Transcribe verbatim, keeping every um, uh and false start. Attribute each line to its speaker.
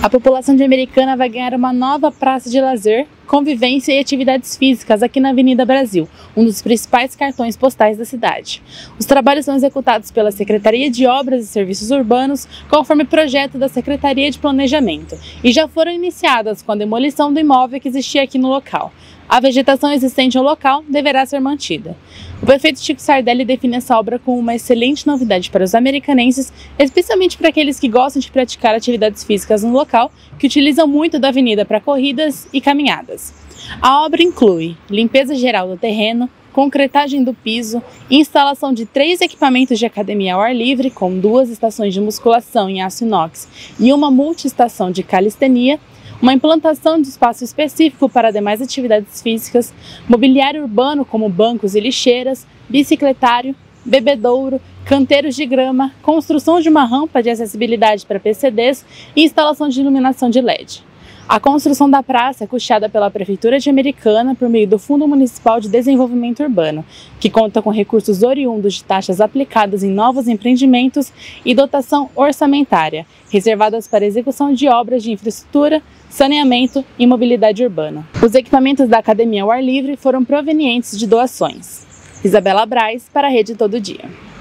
Speaker 1: A população de Americana vai ganhar uma nova praça de lazer, convivência e atividades físicas aqui na Avenida Brasil, um dos principais cartões postais da cidade. Os trabalhos são executados pela Secretaria de Obras e Serviços Urbanos, conforme projeto da Secretaria de Planejamento, e já foram iniciadas com a demolição do imóvel que existia aqui no local. A vegetação existente no local deverá ser mantida. O prefeito Chico Sardelli define essa obra como uma excelente novidade para os americanenses, especialmente para aqueles que gostam de praticar atividades físicas no local, que utilizam muito da avenida para corridas e caminhadas. A obra inclui limpeza geral do terreno, concretagem do piso, instalação de três equipamentos de academia ao ar livre, com duas estações de musculação em aço inox e uma multiestação de calistenia, uma implantação de espaço específico para demais atividades físicas, mobiliário urbano como bancos e lixeiras, bicicletário, bebedouro, canteiros de grama, construção de uma rampa de acessibilidade para P C Ds e instalação de iluminação de L E D. A construção da praça é custeada pela Prefeitura de Americana por meio do Fundo Municipal de Desenvolvimento Urbano, que conta com recursos oriundos de taxas aplicadas em novos empreendimentos e dotação orçamentária, reservadas para execução de obras de infraestrutura, saneamento e mobilidade urbana. Os equipamentos da Academia ao Ar Livre foram provenientes de doações. Isabela Braz, para a Rede Todo Dia.